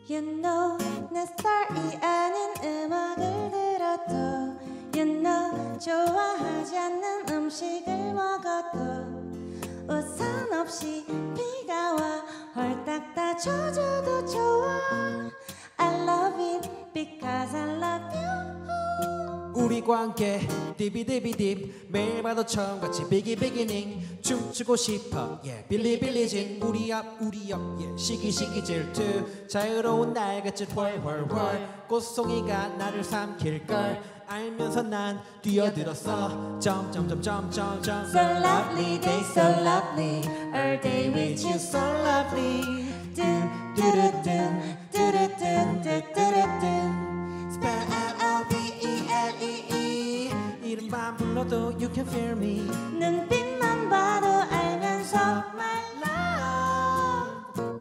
You know 내 스타일이 아닌 음악을 들어도 You know 좋아하지 않는 음식을 먹어도 우산 없이 비가 와 홀딱 다 젖어도 좋아 I love it because I love you 우리 관계 디비디비딥 매일 봐도 처음같이 비기비기닝 춤추고 싶어 yeah 빌리빌리진 우리 옆 yeah 시기시기 질투 자유로운 날갯짓 훨훨훨 꽃송이가 나를 삼킬걸 알면서 난 뛰어들었어 점점점점점점 So lovely day so lovely All day with you so lovely Do do do do do do do do do do Spell L-O-V-E-L-E-E 이름만 불러도 you can feel me 눈빛만 봐도 알면서 my love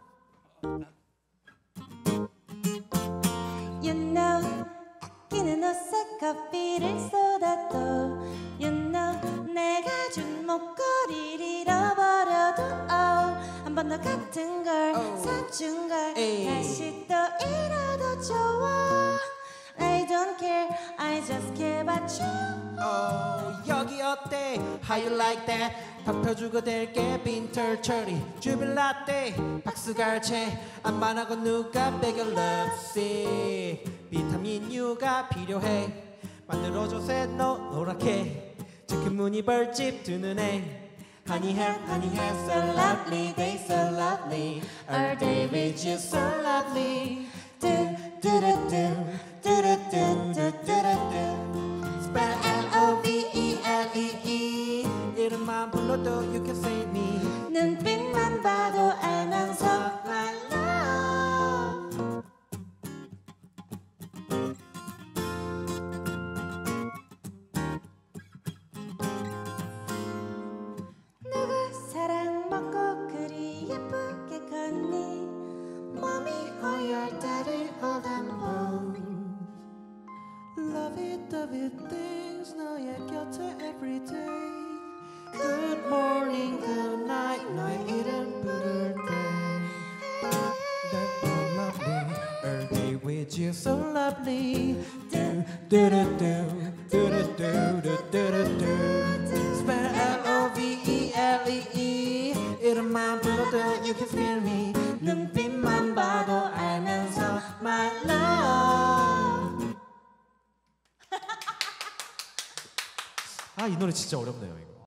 You know 아끼는 옷에 커피를 쏟아도 You know 내가 준 목걸이를 잃어버려도 한 번 더 같은 걸 사준 걸 다시 또 잃어도 좋아 I don't care I just care about you 여기 어때 How you like that 덮여주고 될게 빈털 처리 주빌라떼 박수갈채 안만하고 누가 베겨 love sick 비타민 U가 필요해 만들어줘서 노랗게 지금 문이 벌집 두 눈에 honey hair so lovely they so lovely all day with you so lovely do do do do do do do do do spell L-O-V-E-L-E-E 이름만 불러도 you can save me 눈빛만 봐도 알면서 my love 누굴 사랑받고 그리 예쁘게 걷니 몸이 허열 다리 hold and hold Love it things 너의 곁에 every day Good morning good night 너의 이름 부를 때 That so lovely All day with you so lovely Do do do do do do do do do do Spell L-O-V-E-L-E-E 이름만 불러도 you can feel me 눈빛만 봐도 알면서 my love 아, 이 노래 진짜 어렵네요, 이거.